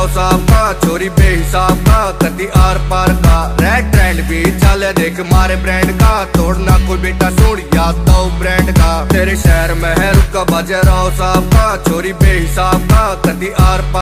राव साहब का, छोरी बेहिसाब का, कति आर पार का। रेड ट्रेंड भी चले देख मारे ब्रांड का, तोड़ना कोई बेटा सुन याद तो ब्रांड का। तेरे शहर में है रुका बाजे राव साहब का, छोरी बेहिसाब का, कति आर पार